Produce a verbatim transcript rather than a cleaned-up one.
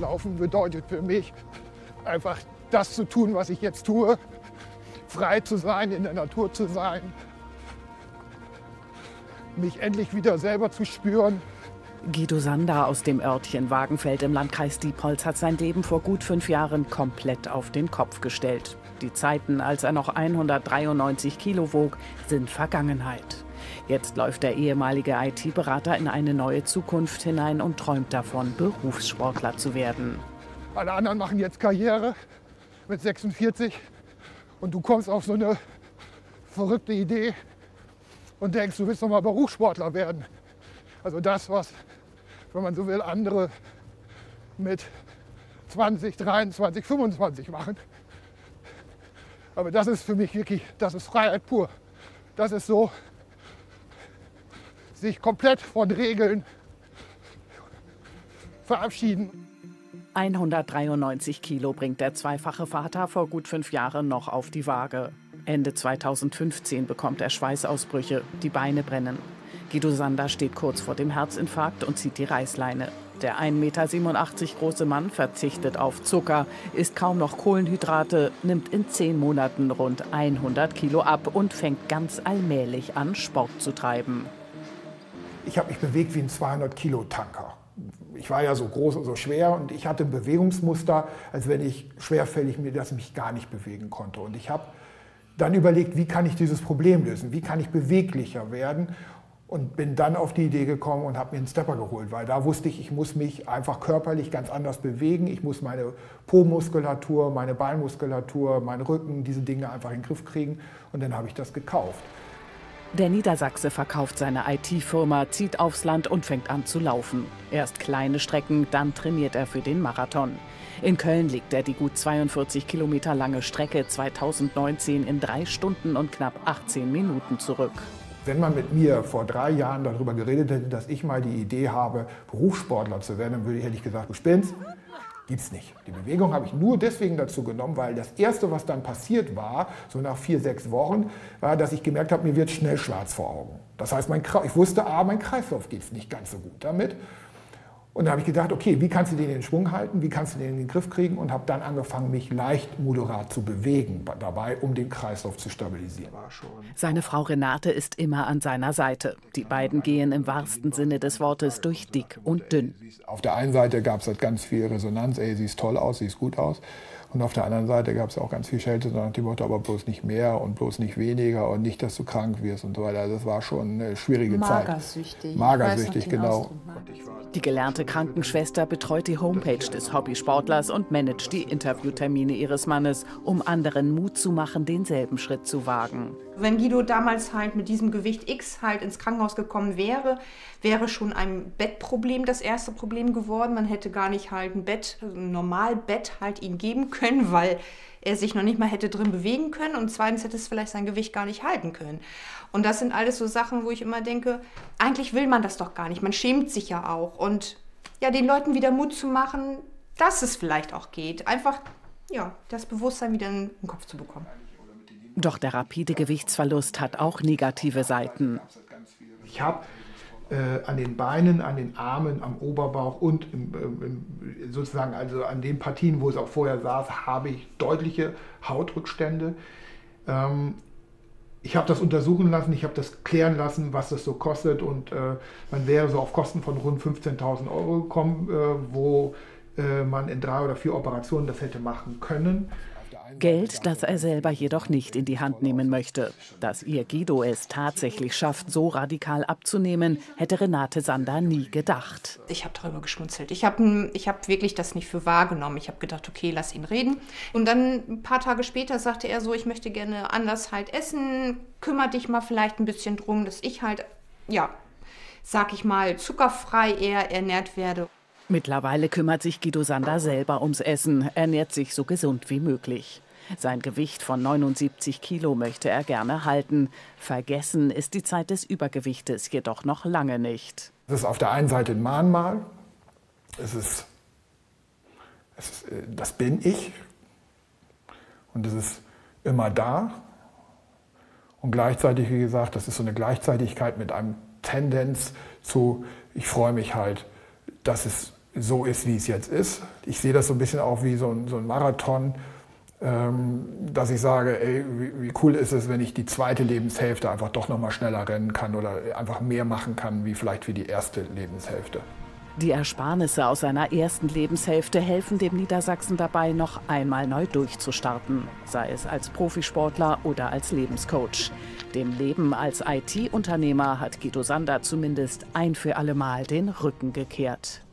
Laufen bedeutet für mich einfach das zu tun, was ich jetzt tue, frei zu sein, in der Natur zu sein, mich endlich wieder selber zu spüren. Guido Sander aus dem Örtchen Wagenfeld im Landkreis Diepholz hat sein Leben vor gut fünf Jahren komplett auf den Kopf gestellt. Die Zeiten, als er noch hundertdreiundneunzig Kilo wog, sind Vergangenheit. Jetzt läuft der ehemalige I T-Berater in eine neue Zukunft hinein und träumt davon, Berufssportler zu werden. Alle anderen machen jetzt Karriere mit sechsundvierzig und du kommst auf so eine verrückte Idee und denkst, du willst doch mal Berufssportler werden. Also das, was, wenn man so will, andere mit zwanzig, dreiundzwanzig, fünfundzwanzig machen. Aber das ist für mich wirklich, das ist Freiheit pur. Das ist so, sich komplett von Regeln verabschieden. hundertdreiundneunzig Kilo bringt der zweifache Vater vor gut fünf Jahren noch auf die Waage. Ende zweitausendfünfzehn bekommt er Schweißausbrüche, die Beine brennen. Guido Sander steht kurz vor dem Herzinfarkt und zieht die Reißleine. Der ein Meter siebenundachtzig große Mann verzichtet auf Zucker, isst kaum noch Kohlenhydrate, nimmt in zehn Monaten rund hundert Kilo ab und fängt ganz allmählich an, Sport zu treiben. Ich habe mich bewegt wie ein zweihundert Kilo Tanker. Ich war ja so groß und so schwer und ich hatte ein Bewegungsmuster, als wenn ich schwerfällig mir das mich gar nicht bewegen konnte. Und ich habe dann überlegt, wie kann ich dieses Problem lösen, wie kann ich beweglicher werden. Und bin dann auf die Idee gekommen und habe mir einen Stepper geholt, weil da wusste ich, ich muss mich einfach körperlich ganz anders bewegen. Ich muss meine Po-Muskulatur, meine Beinmuskulatur, meinen Rücken, diese Dinge einfach in den Griff kriegen. Und dann habe ich das gekauft. Der Niedersachse verkauft seine I T-Firma, zieht aufs Land und fängt an zu laufen. Erst kleine Strecken, dann trainiert er für den Marathon. In Köln legt er die gut zweiundvierzig Kilometer lange Strecke zweitausendneunzehn in drei Stunden und knapp achtzehn Minuten zurück. Wenn man mit mir vor drei Jahren darüber geredet hätte, dass ich mal die Idee habe, Berufssportler zu werden, dann würde ich, hätte ich gesagt, du spinnst. Gibt's nicht. Die Bewegung habe ich nur deswegen dazu genommen, weil das Erste, was dann passiert war, so nach vier, sechs Wochen, war, dass ich gemerkt habe, mir wird schnell schwarz vor Augen. Das heißt, mein, ich wusste, ah, mein Kreislauf geht nicht ganz so gut damit. Und da habe ich gedacht, okay, wie kannst du den in den Schwung halten, wie kannst du den in den Griff kriegen und habe dann angefangen, mich leicht moderat zu bewegen dabei, um den Kreislauf zu stabilisieren. Seine Frau Renate ist immer an seiner Seite. Die beiden gehen im wahrsten Sinne des Wortes durch dick und dünn. Auf der einen Seite gab es halt ganz viel Resonanz, ey, siehst toll aus, siehst gut aus. Und auf der anderen Seite gab es auch ganz viel Schelte, nach dem Motto, aber bloß nicht mehr und bloß nicht weniger und nicht, dass du krank wirst und so weiter. Das war schon eine schwierige Zeit. Magersüchtig. Magersüchtig, genau. Die gelernte Krankenschwester betreut die Homepage des Hobbysportlers und managt die Interviewtermine ihres Mannes, um anderen Mut zu machen, denselben Schritt zu wagen. Wenn Guido damals halt mit diesem Gewicht X halt ins Krankenhaus gekommen wäre, wäre schon ein Bettproblem das erste Problem geworden. Man hätte gar nicht halt ein Bett, ein Normalbett halt ihm geben können, weil er sich noch nicht mal hätte drin bewegen können. Und zweitens hätte es vielleicht sein Gewicht gar nicht halten können. Und das sind alles so Sachen, wo ich immer denke, eigentlich will man das doch gar nicht. Man schämt sich ja auch. Und ja, den Leuten wieder Mut zu machen, dass es vielleicht auch geht. Einfach, ja, das Bewusstsein wieder in den Kopf zu bekommen. Doch der rapide Gewichtsverlust hat auch negative Seiten. Ich habe äh, an den Beinen, an den Armen, am Oberbauch und im, im, sozusagen also an den Partien, wo es auch vorher saß, habe ich deutliche Hautrückstände. Ähm, ich habe das untersuchen lassen, ich habe das klären lassen, was das so kostet. Und äh, man wäre so auf Kosten von rund fünfzehntausend Euro gekommen, äh, wo äh, man in drei oder vier Operationen das hätte machen können. Geld, das er selber jedoch nicht in die Hand nehmen möchte. Dass ihr Guido es tatsächlich schafft, so radikal abzunehmen, hätte Renate Sander nie gedacht. Ich habe darüber geschmunzelt. Ich habe ich hab wirklich das nicht für wahrgenommen. Ich habe gedacht, okay, lass ihn reden. Und dann ein paar Tage später sagte er so, ich möchte gerne anders halt essen. Kümmere dich mal vielleicht ein bisschen drum, dass ich halt, ja, sag ich mal, zuckerfrei eher ernährt werde. Mittlerweile kümmert sich Guido Sander selber ums Essen, ernährt sich so gesund wie möglich. Sein Gewicht von neunundsiebzig Kilo möchte er gerne halten. Vergessen ist die Zeit des Übergewichtes jedoch noch lange nicht. Das ist auf der einen Seite ein Mahnmal, es ist, es ist, das bin ich und es ist immer da. Und gleichzeitig, wie gesagt, das ist so eine Gleichzeitigkeit mit einem Tendenz zu, ich freue mich halt, dass es so ist, wie es jetzt ist. Ich sehe das so ein bisschen auch wie so ein, so ein Marathon, ähm, dass ich sage, ey, wie, wie cool ist es, wenn ich die zweite Lebenshälfte einfach doch noch mal schneller rennen kann oder einfach mehr machen kann, wie vielleicht für die erste Lebenshälfte. Die Ersparnisse aus seiner ersten Lebenshälfte helfen dem Niedersachsen dabei, noch einmal neu durchzustarten, sei es als Profisportler oder als Lebenscoach. Dem Leben als I T-Unternehmer hat Guido Sander zumindest ein für alle Mal den Rücken gekehrt.